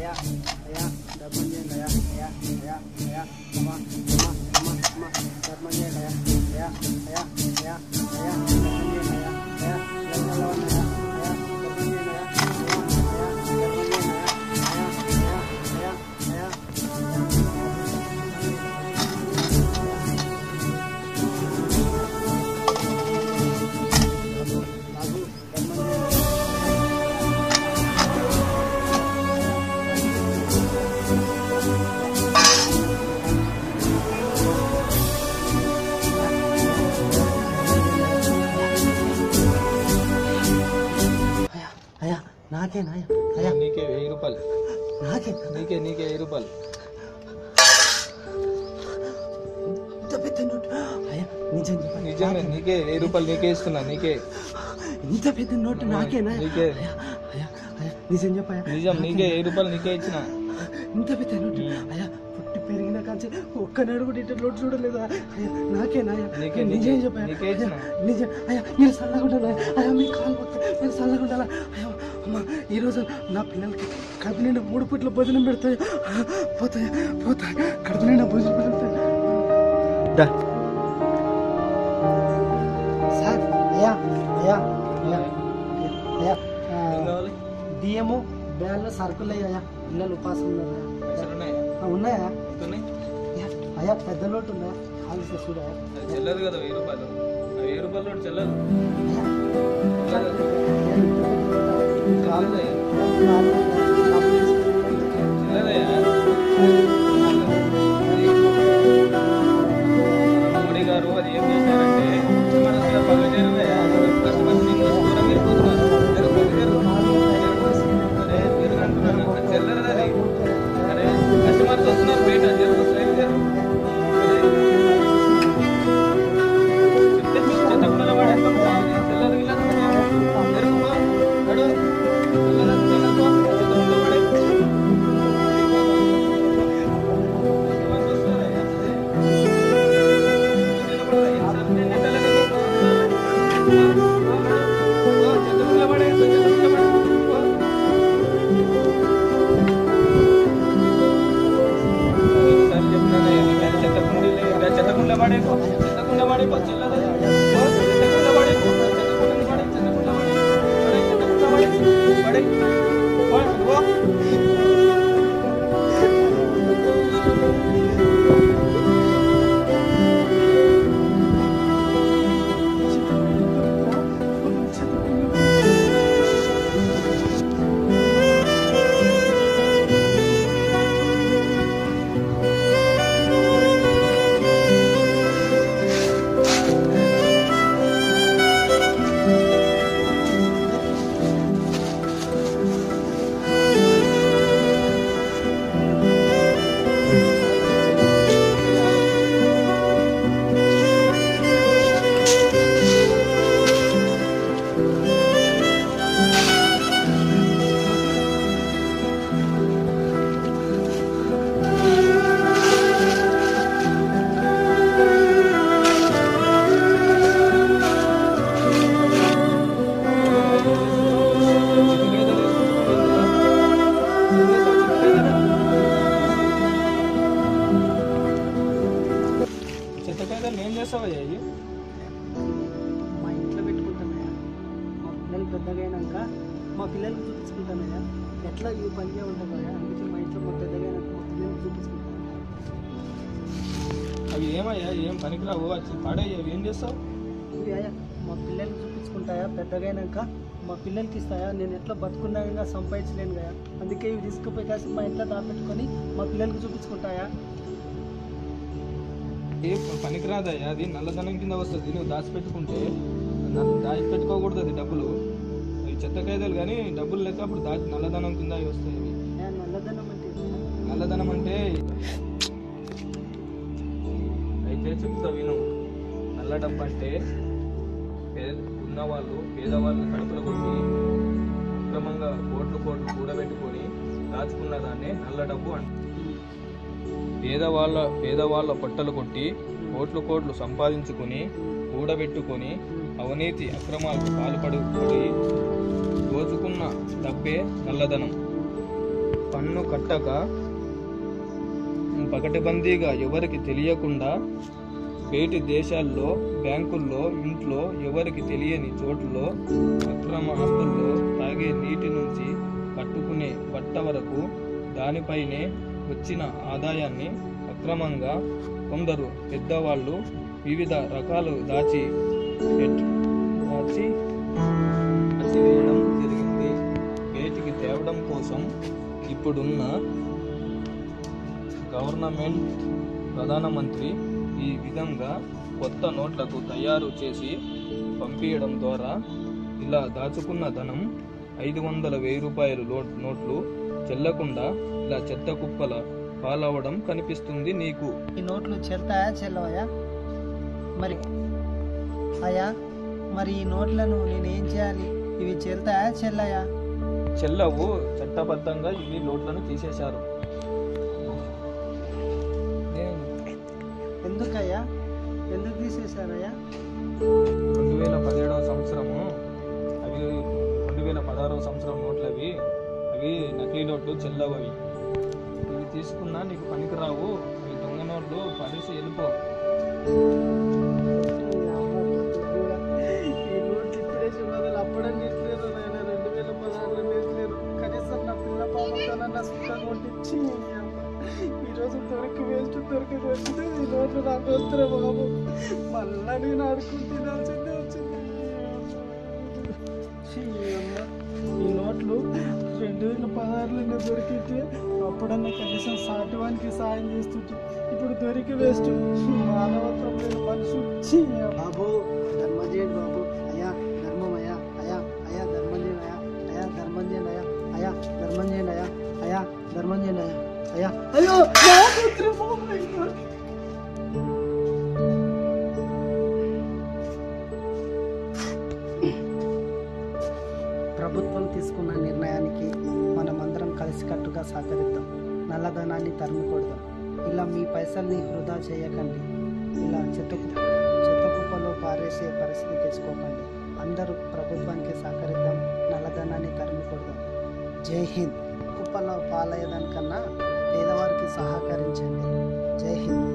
అయ్యా అయ్యా ధర్మం చేయండి అయ్యా అయ్యా అయ్యా అయ్యా అమ్మా అమ్మా అమ్మా అమ్మా ధర్మం చేయండి అయ్యా అయ్యా అయ్యా అయ్యా అయ్యా ధర్మం చేయండి అయ్యా అయ్యా ధర్మంలో ఉన్నాయా అయ్యా ధర్మం చేయండి అయ్యా అయ్యా అయ్యా ధర్మం చేయండి అయ్యా అయ్యా అయ్యా నాకే అయ్యా నీకే 1000 రూపాయలు నాకే నీకే 1000 రూపాయలు ఇంత పెద్ద నోట్ అయ్యా నిజంగా నీకే 1000 రూపాయలు నీకే ఇస్తున్నా నీకే ఇంత పెద్ద నోట్ నాకేనా నీకే అయ్యా అయ్యా నిజం చెప్పయ్యా నిజం నీకే 1000 రూపాయలు నీకే ఇచ్చిన ఇంత పెద్ద నోట్ అయ్యా పుట్టి పెరిగిన కాంచి ఒక్కనాడు కూడా ఇంత నోట్ చూడలేదా అయ్యా నాకేనా నీకే నిజం చెప్పయ్యా నీకే ఇచ్చిన నిజం అయ్యా మీరు చల్లగా ఉండాలి అయ్యా మీ కాలు పోతే మీరు చల్లగా ఉండాలా అయ్యా అమ్మ ఈరోజు నా పిల్లలకి కడుపు నిండా 3 పూట్ల భోజనం పెడతాయి పోతాయి కడుపు నిండా భోజనం పెడతాయి సార్ అయ్యా అయ్యా అయ్యా అయ్యా బియ్యము బ్యాన్లో సరుకులు అయ్యా పిల్లలు ఉపాసం ఉన్నాయా అయ్యా పెద్ద లోటు ఉన్నాయా కాల్సి చూడా చెల్లదు కదా 1000 రూపాయలు 1000 రూపాయలు నోటు చెల్లదు మోడీ గారు అది ఏం చేశారంటే చెల్లదు అది అరే కస్టమర్స్ వస్తున్నారు బయట ఏం చేస్తావయ్యా ఇది మా ఇంట్లో పెట్టుకుంటానయ్యా మా పిల్లలు పెద్దగా అయినాక మా పిల్లలకి చూపించుకుంటానయ్యా ఎట్లా ఈ పనిగా ఉంటుందయ్యా అందుకే మా ఇంట్లో మా పెద్దగా అయినాక మా పిల్లలకి చూపించుకుంటాను అవి ఏమయ్యా ఏం పనికిరావు వచ్చి పాడయ్యా ఏం చేస్తావు ఇవి అయ్యా మా పిల్లలకి చూపించుకుంటాయా పెద్దగా అయినాక మా పిల్లలకి ఇస్తాయా నేను ఎట్లా బతుకున్నాగా సంపాదించలేను కదా అందుకే ఇవి తీసుకుపోయి కాసి మా ఇంట్లో దాపెట్టుకొని మా పిల్లలకి చూపించుకుంటాయా ఏ పనికిరాదయ్యా అది నల్లధనం కింద వస్తుంది నువ్వు దాచిపెట్టుకుంటే దాచిపెట్టుకోకూడదు అది డబ్బులు అవి చెత్త ఖైదాలు కానీ డబ్బులు లెక్క అప్పుడు నల్లధనం కింద అవి వస్తాయి నల్లధనం అంటే అయితే చెప్తా విను నల్ల డబ్బు అంటే ఉన్నవాళ్ళు పేదవాళ్ళు కడుపులో కొట్టి క్రమంగా కోట్లు కూడబెట్టుకొని దాచుకున్న దాన్నే నల్ల డబ్బు అంటే పేదవాళ్ళ పొట్టలు కొట్టి కోట్లు సంపాదించుకొని కూడబెట్టుకొని అవినీతి అక్రమాలకు పాల్పడి దోచుకున్న డబ్బే నల్లధనం. పన్ను కట్టక పకడ్బందీగా ఎవరికి తెలియకుండా బయటి దేశాల్లో బ్యాంకుల్లో ఇంట్లో ఎవరికి తెలియని చోట్లలో అక్రమ ఆస్తుల్లో తాగే నీటి నుంచి కట్టుకునే బట్ట వరకు దానిపైనే వచ్చిన ఆదాయాన్ని అక్రమంగా కొందరు పెద్దవాళ్ళు వివిధ రకాలు దాచివేయడం జరిగింది. బయటికి తేవడం కోసం ఇప్పుడున్న గవర్నమెంట్ ప్రధానమంత్రి ఈ విధంగా కొత్త నోట్లకు తయారు చేసి పంపించడం ద్వారా ఇలా దాచుకున్న ధనం 500,000 రూపాయలు నోట్లు చెల్లకుండా ఇలా చెత్త కుప్పల పాలవడం కనిపిస్తుంది నీకు. ఈ నోట్లు చెల్తాయా చెల్లవయ్యా? మరి అయ్యా, మరి ఈ నోట్లను నేనేం చేయాలి? ఇవి చెల్తాయా చెల్లయా? చెల్లవు. చట్టబద్ధంగా ఇవి నోట్లను తీసేశారు. ఎందుకయ్యా? ఎందుకు తీసేశారయ్యా? 2017వ సంవత్సరము అవి 2016వ సంవత్సరం నోట్లు అవి నకిలీ నోట్లు చెల్లవు. ఇవి తీసుకున్నా నీకు పనికిరావు. అవి దొంగ నోట్లు పడేసి వెళ్ళిపో. ఈ నోట్లు ఇప్పుడే చూడాలి, అప్పుడే నీట్లేదు. 2016లో నీట్లేదు. కనీసం నా పిల్ల పాపతోనన్నా సుఖంగా ఉండిచ్చి ఈరోజు దొరికి వచ్చింది. ఈ నోట్లు నాకు వస్తున్నా బాబు. మళ్ళా నేను ఆడుకుంటున్నాల్సిందే వచ్చింది. ఈ నోట్లు 2016లో దొరికితే అప్పుడన్నా కనీసం సాటివానికి సాయం చేస్తుంటే ఇప్పుడు దొరికి వేస్ట్. మానవత్వం లేని మనిషి బాబు. ధర్మం చేయండి బాబు. అయ్యా ధర్మం అయ్యా. అయ్యా అయ్యా ధర్మం చేయండి అయ్యా. అయ్యా ధర్మం చేయండి అయ్యా. అయ్యా ధర్మం చేయండి అయ్యా. అయ్యా ధర్మం చేయండి అయ్యా. అయ్యా అయ్యో ప్రభుత్వం తీసుకున్న నిర్ణయానికి మనమందరం కలిసికట్టుగా సహకరిద్దాం. నల్లధనాన్ని తరిమికొడదాం. ఇలా మీ పైసల్ని వృధా చేయకండి. ఇలా చెత్త కుప్పలో పారేసే పరిస్థితి తెచ్చుకోకండి. అందరూ ప్రభుత్వానికి సహకరిద్దాం. నల్లధనాన్ని తరిమికొడదాం. జై హింద్. కుప్పలో పాలయ్యేదానికన్నా పేదవారికి సహకరించండి. జై హింద్.